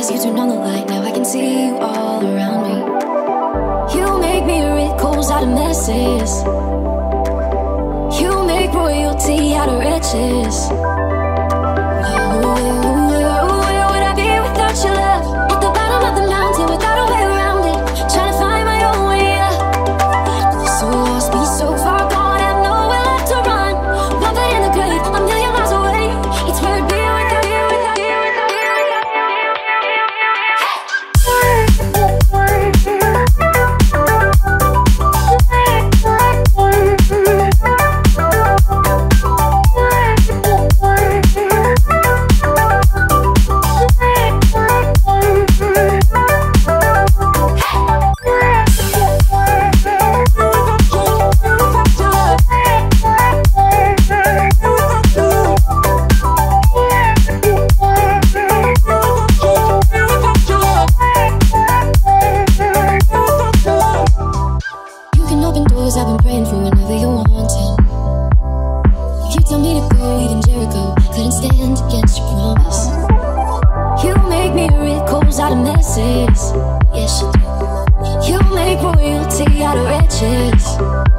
You turn on the light, now I can see you all around me. You make miracles out of messes. You make royalty out of riches. Where would I be without your love? At the bottom of the mountain without a way around it, trying to find my own way up. So lost, be so far gone, have nowhere left to run. One foot in the grave, a million miles away. It's where I'd be without you, without you, without you. I've been praying for whenever you're wanting. You tell me to go, even Kirecko couldn't stand against your promise. You make miracles out of messes. Yes, you do. You make royalty out of riches.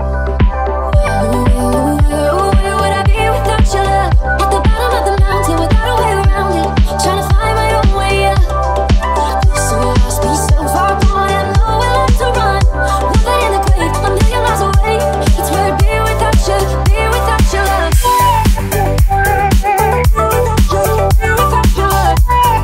Where would I be without your love? At the bottom of the mountain without a way around it, trying to find my own way up. So lost, be so far gone, have nowhere left to run. One foot in the grave, a million miles away. It's where I'd be without you, be without your love. Be without your love.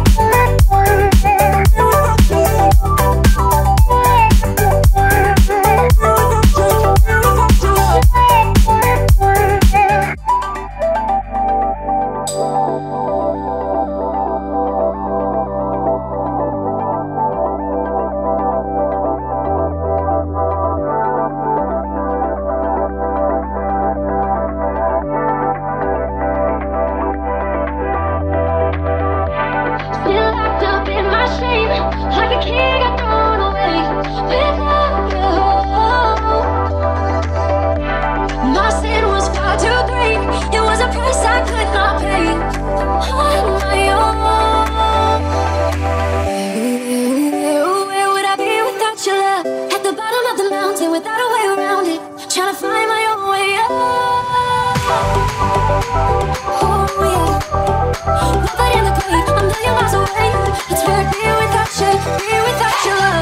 Still locked up in my shame, like a kid got thrown away. Without you, my sin was far too great. It was a price I could not pay on my own. Where would I be without your love? At the bottom of the mountain without a way around it, trying to find my own way up. Oh yeah. One foot in the grave, a million miles away. It's where I'd be without you, be without your love.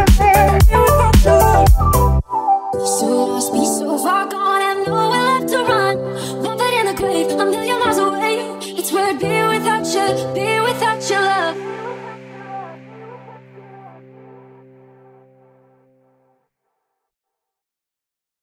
So lost, be so far gone, have nowhere left to run.